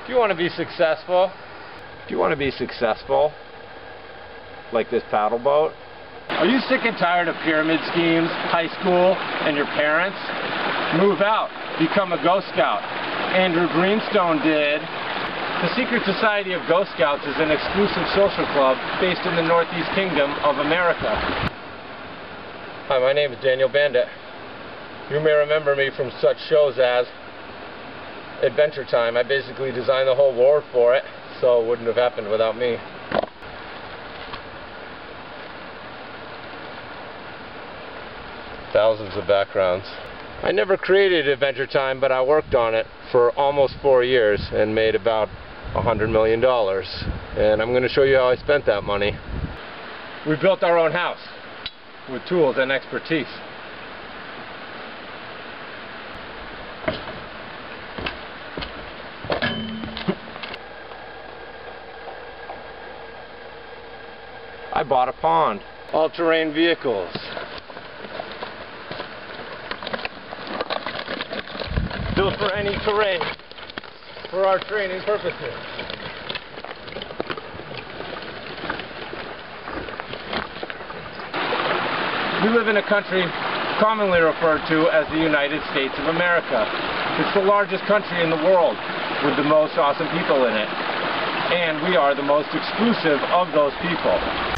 If you want to be successful, like this paddle boat. Are you sick and tired of pyramid schemes, high school, and your parents? Move out. Become a Ghost Scout. Andrew Greenstone did. The secret society of Ghost Scouts is an exclusive social club based in the Northeast Kingdom of America. Hi, my name is Daniel Bandit. You may remember me from such shows as Adventure Time. I basically designed the whole world for it, so it wouldn't have happened without me. Thousands of backgrounds. I never created Adventure Time, but I worked on it for almost 4 years and made about $100 million. And I'm going to show you how I spent that money. We built our own house with tools and expertise. I bought a pond. All-terrain vehicles. Built for any terrain for our training purposes. We live in a country commonly referred to as the United States of America. It's the largest country in the world with the most awesome people in it. And we are the most exclusive of those people.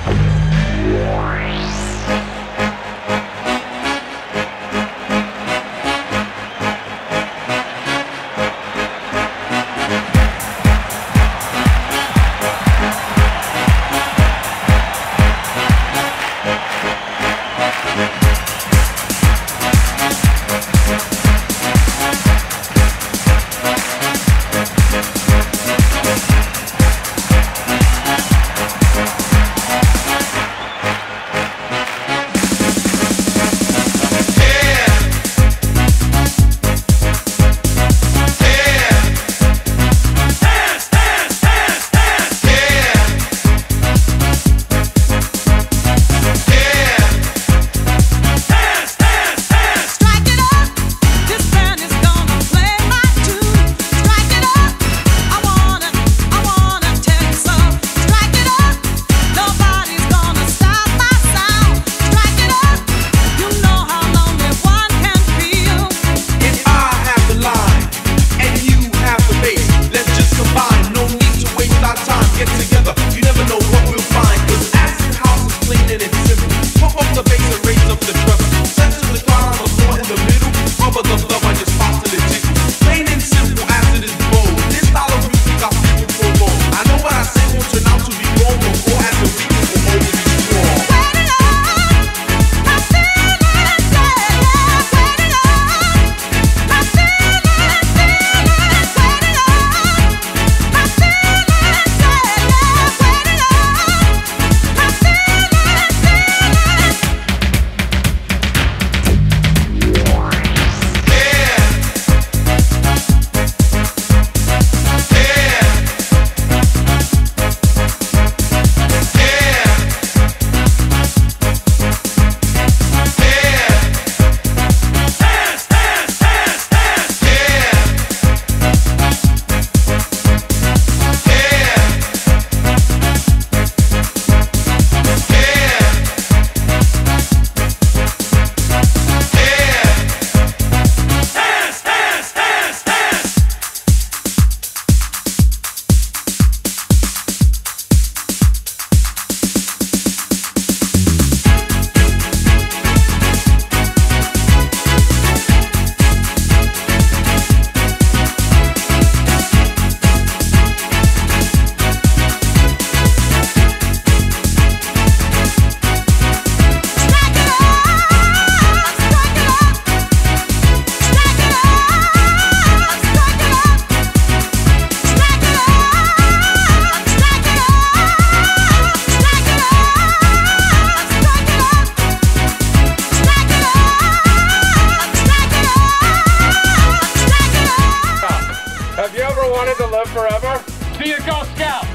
Forever? Be a Ghost Scout!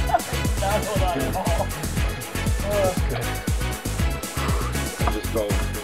Not at all. Oh, that's good. Just don't.